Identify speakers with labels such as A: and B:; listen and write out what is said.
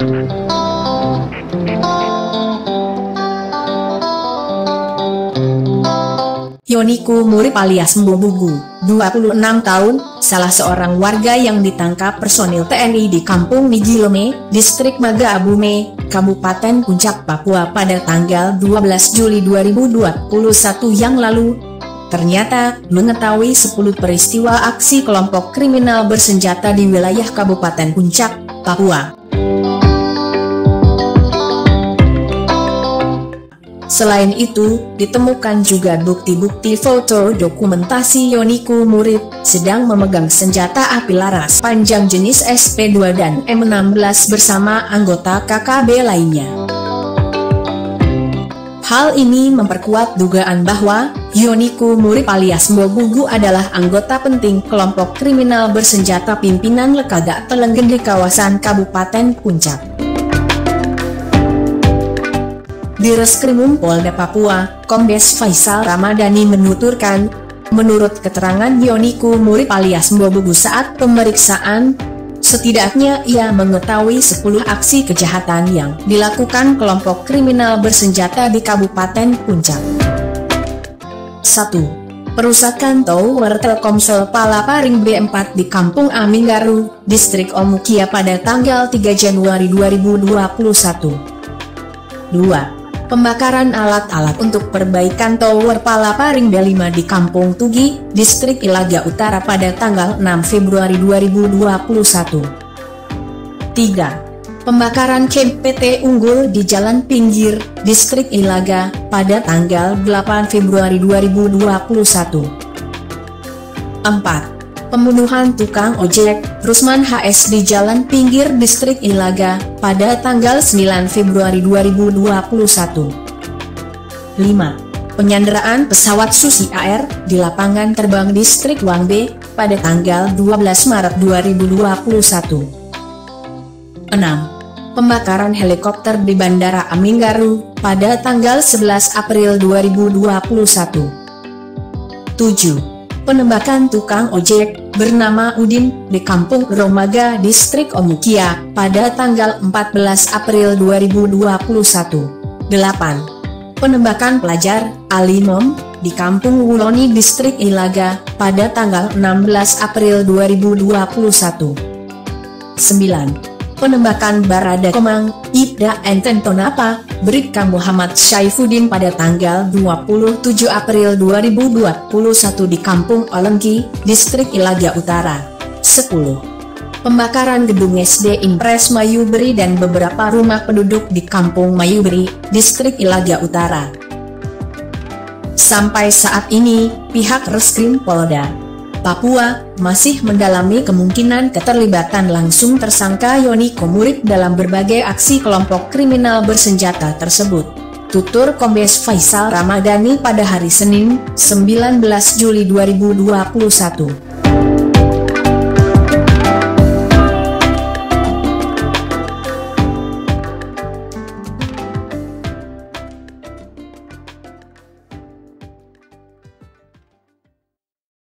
A: Yoniku Murib alias Mbobugu, 26 tahun, salah seorang warga yang ditangkap personil TNI di Kampung Migilome, Distrik Magabume, Kabupaten Puncak, Papua pada tanggal 12 Juli 2021 yang lalu. Ternyata, mengetahui 10 peristiwa aksi kelompok kriminal bersenjata di wilayah Kabupaten Puncak, Papua. Selain itu, ditemukan juga bukti-bukti foto dokumentasi Yoniku Murib sedang memegang senjata api laras panjang jenis SP2 dan M16 bersama anggota KKB lainnya. Hal ini memperkuat dugaan bahwa Yoniku Murib alias Mbobugu adalah anggota penting kelompok kriminal bersenjata pimpinan Lekaga Telenggen di kawasan Kabupaten Puncak. Di Reskrimum Polda Papua, Kombes Faisal Ramadhani menuturkan, menurut keterangan Yoniku Murib alias Mbobugu saat pemeriksaan, setidaknya ia mengetahui 10 aksi kejahatan yang dilakukan kelompok kriminal bersenjata di Kabupaten Puncak. 1. Perusakan Tower Telkomsel Palaparing B4 di Kampung Aminggaru, Distrik Omukia pada tanggal 3 Januari 2021. 2. Pembakaran alat-alat untuk perbaikan Tower Palaparing B5 di Kampung Tugi, Distrik Ilaga Utara pada tanggal 6 Februari 2021. 3. Pembakaran camp PT Unggul di Jalan Pinggir, Distrik Ilaga, pada tanggal 8 Februari 2021. 4. Pembunuhan tukang ojek, Rusman HS di Jalan Pinggir Distrik Ilaga, pada tanggal 9 Februari 2021. 5. Penyanderaan pesawat Susi Air, di lapangan terbang Distrik Wangbe, pada tanggal 12 Maret 2021. 6. Pembakaran helikopter di Bandara Aminggaru, pada tanggal 11 April 2021. 7. Penembakan tukang ojek, bernama Udin, di Kampung Romaga Distrik Omukia, pada tanggal 14 April 2021. 8. Penembakan pelajar, Alimom, di Kampung Wuloni Distrik Ilaga, pada tanggal 16 April 2021. 9. Penembakan Barada Komang, Ibda Enten Tonapa, Bribka Muhammad Syaifuddin pada tanggal 27 April 2021 di Kampung Olengki, Distrik Ilaga Utara. 10. Pembakaran gedung SD Impres Mayuberi dan beberapa rumah penduduk di Kampung Mayuberi, Distrik Ilaga Utara. Sampai saat ini, pihak Reskrim Polda Papua masih mendalami kemungkinan keterlibatan langsung tersangka Yoniku Murib dalam berbagai aksi kelompok kriminal bersenjata tersebut. Tutur Kombes Faisal Ramadhani pada hari Senin, 19 Juli 2021.